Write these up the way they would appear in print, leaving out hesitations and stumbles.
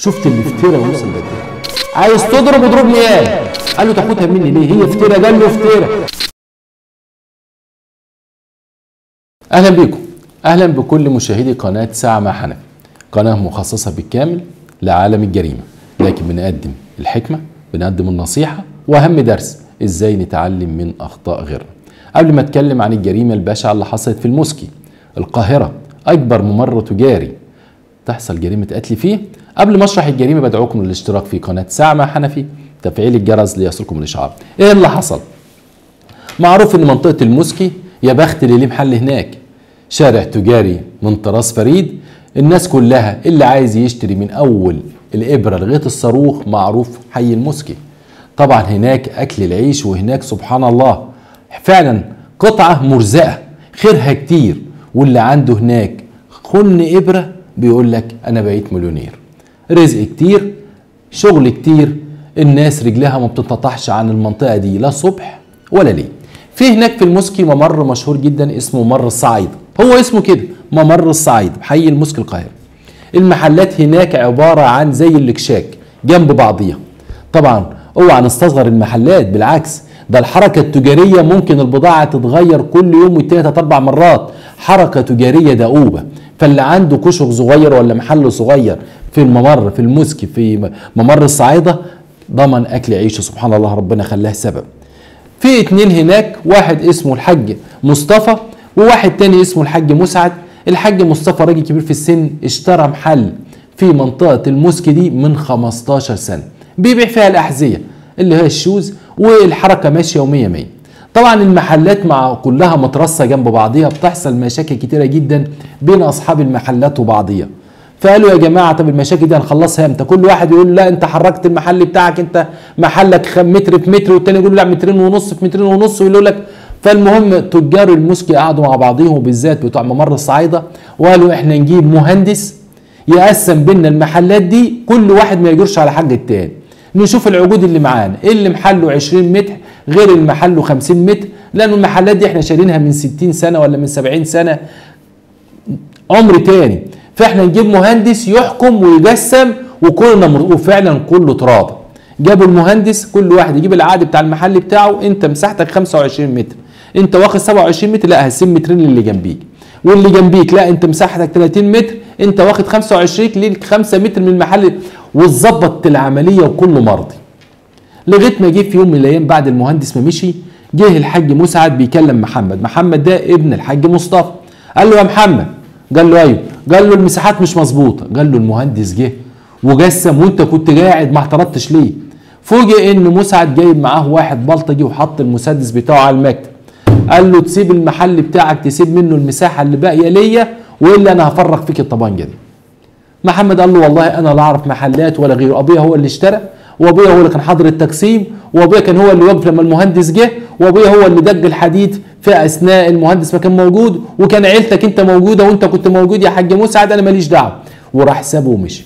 شفت الافتراء وصل لك. عايز تضرب اضربني ايه؟ قال له تاخدها مني ليه؟ هي افتراء. قال له افتراء. اهلا بيكم، اهلا بكل مشاهدي قناه ساعه مع حنفي، قناه مخصصه بالكامل لعالم الجريمه، لكن بنقدم الحكمه، بنقدم النصيحه، واهم درس ازاي نتعلم من اخطاء غيرنا. قبل ما اتكلم عن الجريمه البشعه اللي حصلت في الموسكي القاهره، اكبر ممر تجاري تحصل جريمه قتل فيه، قبل ما اشرح الجريمه بدعوكم للاشتراك في قناه ساعه مع حنفي، تفعيل الجرس ليصلكم الاشعار. ايه اللي حصل؟ معروف ان منطقه الموسكي يا بخت اللي ليه محل هناك، شارع تجاري من طراز فريد، الناس كلها اللي عايز يشتري من اول الابره لغايه الصاروخ معروف حي الموسكي. طبعا هناك اكل العيش، وهناك سبحان الله فعلا قطعه مرزقه خيرها كتير، واللي عنده هناك خن ابره بيقول لك انا بقيت مليونير. رزق كتير، شغل كتير، الناس رجلها ما بتنقطعش عن المنطقه دي لا صبح ولا ليل. في هناك في الموسكي ممر مشهور جدا اسمه ممر الصعايده، هو اسمه كده ممر الصعايده بحي الموسكي القاهره. المحلات هناك عباره عن زي الاكشاك جنب بعضيها. طبعا اوعى نستصغر المحلات، بالعكس ده الحركه التجاريه ممكن البضاعه تتغير كل يوم والتاني 3-4 مرات، حركه تجاريه دؤوبه. فاللي عنده كشك صغير ولا محل صغير في الممر في الموسكي في ممر الصعايده ضمن اكل عيشه، سبحان الله ربنا خلاه سبب. في 2 هناك، واحد اسمه الحاج مصطفى وواحد تاني اسمه الحاج مسعد. الحاج مصطفى راجل كبير في السن، اشترى محل في منطقه الموسكي دي من 15 سنه بيبيع فيها الاحذيه اللي هي الشوز، والحركه ماشيه يوميا 100. طبعا المحلات مع كلها مترصه جنب بعضيها، بتحصل مشاكل كتيره جدا بين اصحاب المحلات وبعضيها. فقالوا يا جماعه طب المشاكل دي هنخلصها امتى؟ كل واحد يقول لا انت حركت المحل بتاعك، انت محلك متر في متر، والتاني يقول لا 2.5 متر في 2.5 متر، ويقول لك. فالمهم تجار الموسكي قعدوا مع بعضهم، وبالذات بتوع ممر الصعايده، وقالوا احنا نجيب مهندس يقسم بينا المحلات دي، كل واحد ما يجرش على حاجه التاني. نشوف العقود اللي معانا، اللي محله 20 متر غير اللي محله 50 متر، لان المحلات دي احنا شارينها من 60 سنه ولا من 70 سنه عمر تاني. فاحنا نجيب مهندس يحكم ويقسم، وفعلا كله تراضى. جابوا المهندس، كل واحد يجيب العقد بتاع المحل بتاعه، انت مساحتك 25 متر، انت واخد 27 متر، لا هسيب مترين للي جنبيك، واللي جنبيك لا انت مساحتك 30 متر، انت واخد 25 ليك 5 متر من المحل، واتظبطت العمليه وكله مرضي. لغايه ما جه في يوم من الايام بعد المهندس ما مشي، جه الحاج مسعد بيكلم محمد ده ابن الحاج مصطفى. قال له يا محمد، قال له ايوه، قال له المساحات مش مظبوطه. قال له المهندس جه وجسم وانت كنت قاعد ما اعترضتش ليه؟ فوجئ ان مسعد جايب معاه واحد بلطجي وحط المسدس بتاعه على المكتب. قال له تسيب المحل بتاعك، تسيب منه المساحه اللي باقيه ليا، والا انا هفرغ فيك الطبنجه دي. محمد قال له والله انا لا اعرف محلات ولا غيره، ابويا هو اللي اشترى، وابويا هو اللي كان حاضر التقسيم، وابويا كان هو اللي وقف لما المهندس جه، وابويا هو اللي دج الحديد في اثناء المهندس ما كان موجود، وكان عيلتك انت موجوده وانت كنت موجود يا حاج مسعد، انا ماليش دعوه. وراح سابه ومشي.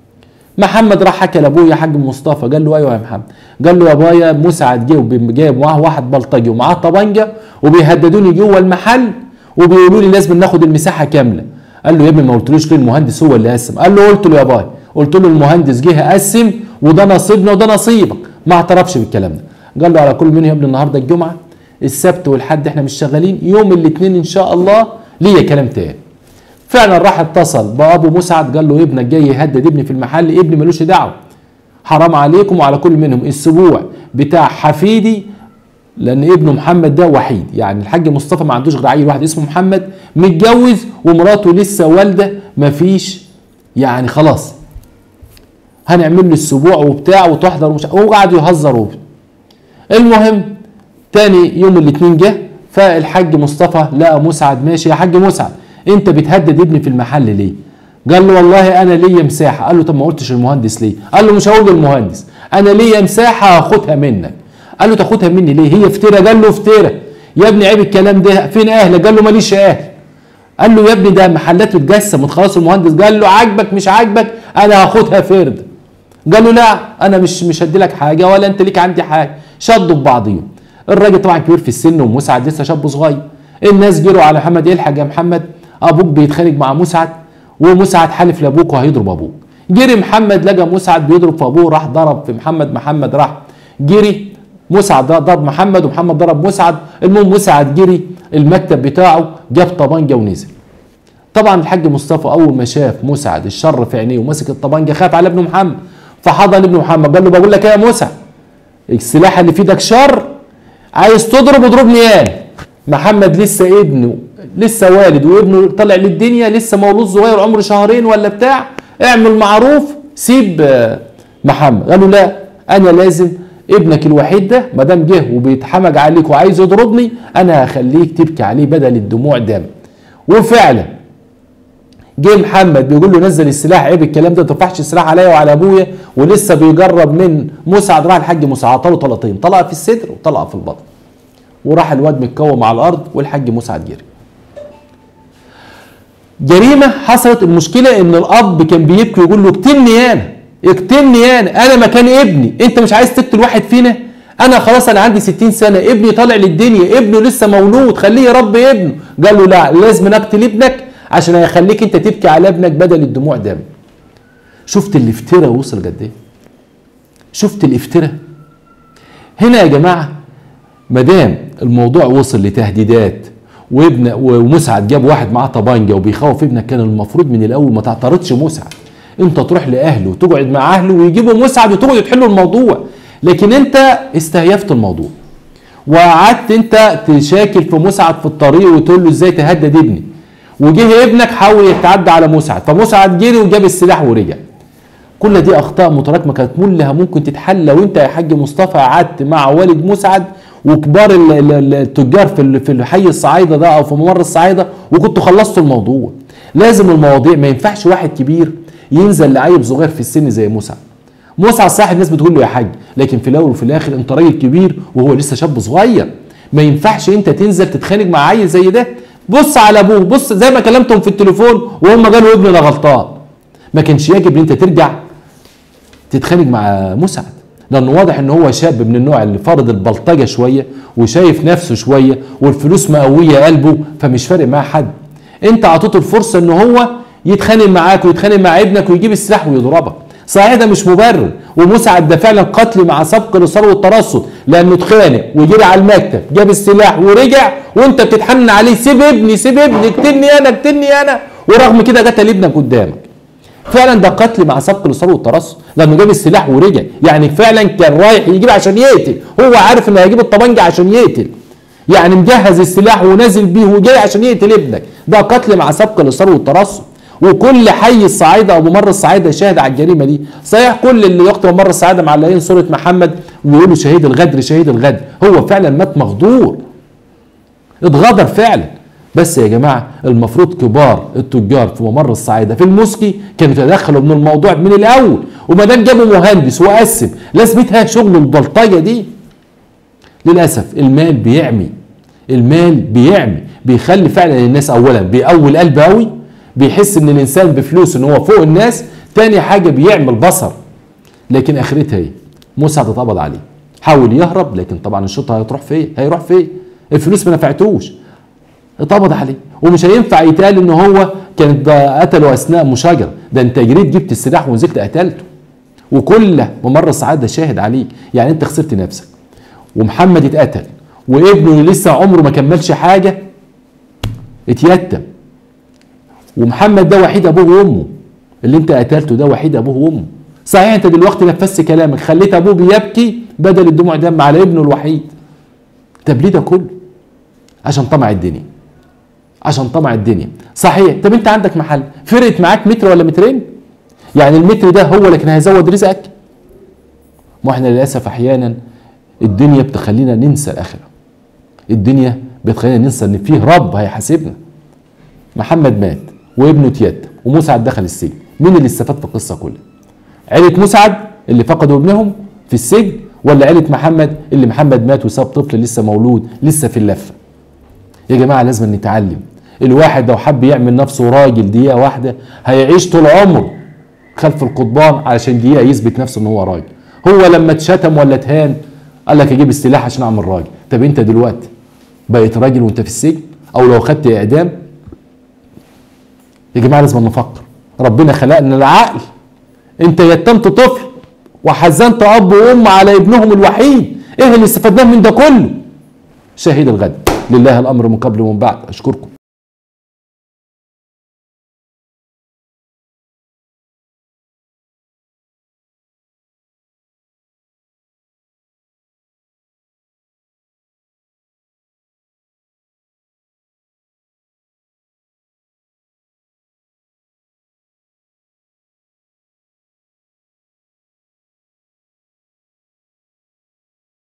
محمد راح حكى لابوه يا حاج مصطفى، قال له ايوه يا محمد، قال له يا ابويا مسعد جايب معاه واحد بلطجي ومعاه طبنجه وبيهددوني جوه المحل وبيقولوا لي لازم ناخد المساحه كامله. قال له يا ابني ما قلتلوش ليه المهندس هو اللي قسم؟ قال له قلت له يا ابويا، قلت له المهندس جه قسم وده نصيبنا وده نصيبك، ما اعترفش بالكلام ده. قال له على كل منهم يا ابني النهارده الجمعه، السبت والحد احنا مش شغالين، يوم الاثنين ان شاء الله ليا كلام تاني. فعلا راح اتصل بابو مسعد، قال له ابنك جاي يهدد ابني في المحل، ابني ملوش دعوه، حرام عليكم وعلى كل منهم الاسبوع بتاع حفيدي، لان ابنه محمد ده وحيد، يعني الحاج مصطفى ما عندوش غير عيل واحد اسمه محمد متجوز، ومراته لسه والده مفيش، يعني خلاص هنعمل له السبوع وبتاع وتحضر وقعدوا يهزروا. المهم تاني يوم الاثنين جه، فالحاج مصطفى لقى مسعد ماشي. يا حاج مسعد انت بتهدد ابني في المحل ليه؟ قال له والله انا ليا مساحه. قال له طب ما قلتش المهندس ليه؟ قال له مش هقول للمهندس، انا ليا مساحه هاخدها منك. قال له تاخدها مني ليه؟ هي افتراء. قال له افتراء يا ابني، عيب الكلام ده، فين اهلك؟ قال له ماليش اهل. قال له يا ابني ده محلات بتجسم وتخلص المهندس. قال له عاجبك مش عاجبك انا هاخدها فرد. قال له لا انا مش هدي لك حاجه ولا انت ليك عندي حاجه. شدوا ببعضيهم. الراجل طبعا كبير في السن ومسعد لسه شاب صغير. الناس جروا على محمد، الحق يا محمد ابوك بيتخانق مع مسعد، ومسعد حالف لابوك وهيضرب ابوك. جري محمد لقى مسعد بيضرب في ابوه، راح ضرب في محمد، محمد راح جري، مسعد ضرب محمد ومحمد ضرب مسعد. المهم مسعد جري المكتب بتاعه جاب طبنجه ونزل. طبعا الحاج مصطفى اول ما شاف مسعد الشر في عينيه ومسك الطبنجه خاف على ابنه محمد، فحضن ابنه محمد قال له بقول لك ايه يا مسعد، السلاح اللي في ايدك شر، عايز تضرب اضربني انا. محمد لسه ابنه، لسه والد وابنه طلع للدنيا، لسه مولود صغير عمره شهرين ولا بتاع، اعمل معروف سيب محمد. قال له لا، انا لازم ابنك الوحيد ده ما دام جه وبيتحمج عليك وعايز يضربني، انا هخليك تبكي عليه بدل الدموع دم. وفعلا جه محمد بيقول له نزل السلاح، عيب الكلام ده، ما ترفعش السلاح عليا وعلى ابويا، ولسه بيجرب من مسعد. راح الحاج مسعد عطاله طلقتين، طلقه في الصدر وطلقه في البطن، وراح الواد متكوم على الارض والحاج مسعد جري. جريمه حصلت. المشكله ان الاب كان بيبكي ويقول له اقتلني انا، اقتلني انا مكان ابني، انت مش عايز تقتل واحد فينا؟ انا خلاص انا عندي 60 سنه، ابني طالع للدنيا، ابنه لسه مولود، خليه يربي ابنه. قال له لا، لازم اقتل ابنك عشان هيخليك انت تبكي على ابنك بدل الدموع دم. شفت الافتراء وصل قد ايه؟ شفت الافتراء؟ هنا يا جماعه ما دام الموضوع وصل لتهديدات ومسعد جاب واحد معاه طبانجه وبيخوف ابنك، كان المفروض من الاول ما تعترضش مسعد، انت تروح لاهله وتقعد مع اهله ويجيبوا مسعد وتقعدوا تحلوا الموضوع. لكن انت استهيفت الموضوع وقعدت انت تشاكل في مسعد في الطريق وتقول له ازاي تهدد ابني، وجه ابنك حاول يتعدى على مسعد، فمسعد جري وجاب السلاح ورجع. كل دي اخطاء متراكمه كانت كلها ممكن تتحل لو انت يا حاج مصطفى قعدت مع والد مسعد وكبار التجار في حي الصعايده ده او في ممر الصعايده وكنتوا خلصتوا الموضوع. لازم المواضيع ما ينفعش واحد كبير ينزل لعيب صغير في السن زي مسعد. مسعد صح الناس بتقول له يا حاج، لكن في الاول وفي الاخر انت راجل كبير وهو لسه شاب صغير، ما ينفعش انت تنزل تتخانق مع عيل زي ده. بص على ابوه، بص زي ما كلمتهم في التليفون وهم قالوا ابننا غلطان. ما كانش يجب ان انت ترجع تتخانق مع مسعد، لانه واضح ان هو شاب من النوع اللي فرض البلطجه شويه وشايف نفسه شويه والفلوس مقويه قلبه، فمش فارق معاه حد. انت اعطيته الفرصه ان هو يتخانق معاك ويتخانق مع ابنك ويجيب السلاح ويضربك. صحيح ده مش مبرر، ومسعد ده فعلا قتل مع سبق الاصرار والترصد، لانه اتخانق وجري على المكتب جاب السلاح ورجع وانت بتتحنن عليه سيب ابني سيب ابني، اقتلني انا اقتلني انا، ورغم كده قتل ابنك قدامك. فعلا ده قتل مع سبق الاصرار والترصد، لانه جاب السلاح ورجع، يعني فعلا كان رايح يجيب عشان يقتل، هو عارف انه هيجيب الطبنجه عشان يقتل، يعني مجهز السلاح ونازل بيه وجاي عشان يقتل ابنك. ده قتل مع سبق الاصرار والترصد، وكل حي الصعايده او ممر الصعايده شاهد على الجريمه دي. صحيح كل اللي يقتل ممر الصعايده معلقين صوره محمد ويقولوا شهيد الغدر شهيد الغدر، هو فعلا مات مغدور، اتغدر فعلا. بس يا جماعه المفروض كبار التجار في ممر الصعايده في المسكي كانوا يتدخلوا من الموضوع من الاول، وما دام جابوا مهندس وقسم لازمتها شغل البلطجه دي. للاسف المال بيعمي، المال بيعمي، بيخلي فعلا الناس اولا بيقوي القلب قوي، بيحس ان الانسان بفلوس ان هو فوق الناس، تاني حاجه بيعمل بصر. لكن اخرتها ايه؟ مسعد اتقبض عليه، حاول يهرب لكن طبعا الشرطه هتروح فين؟ هيروح فين؟ الفلوس ما نفعتوش، اتقبض عليه. ومش هينفع يتقال ان هو كانت قتله اثناء مشاجره، ده انت جريت جبت السلاح ونزلت قتلته، وكل ممر الصعايده شاهد عليك. يعني انت خسرت نفسك ومحمد اتقتل وابنه اللي لسه عمره ما كملش حاجه اتيتم، ومحمد ده وحيد ابوه وامه، اللي انت قتلته ده وحيد ابوه وامه. صحيح انت دلوقتي نفذت كلامك، خليت ابوه بيبكي بدل الدموع دم على ابنه الوحيد. طب ليه ده كله؟ عشان طمع الدنيا، عشان طمع الدنيا. صحيح طب انت عندك محل، فرقت معاك متر ولا مترين؟ يعني المتر ده هو اللي كان هيزود رزقك؟ ما احنا للاسف احيانا الدنيا بتخلينا ننسى الاخره، الدنيا بتخلينا ننسى ان فيه رب هيحاسبنا. محمد مات وابنه اتيتم ومسعد دخل السجن، مين اللي استفاد في القصه كلها؟ عيله مسعد اللي فقدوا ابنهم في السجن، ولا عيله محمد اللي محمد مات وساب طفل لسه مولود لسه في اللفه؟ يا جماعه لازم نتعلم. الواحد لو حب يعمل نفسه راجل دقيقه واحده هيعيش طول عمره خلف القضبان علشان دقيقه يثبت نفسه ان هو راجل. هو لما اتشتم ولا اتهان قال لك اجيب السلاح عشان اعمل راجل. طب انت دلوقتي بقيت راجل وانت في السجن؟ او لو خدت اعدام؟ يا جماعه لازم نفكر، ربنا خلقنا العقل انت يتمت طفل وحزنت اب وام على ابنهم الوحيد، ايه اللي استفدناه من ده كله؟ شاهد الغد، لله الامر من قبل ومن بعد. اشكركم.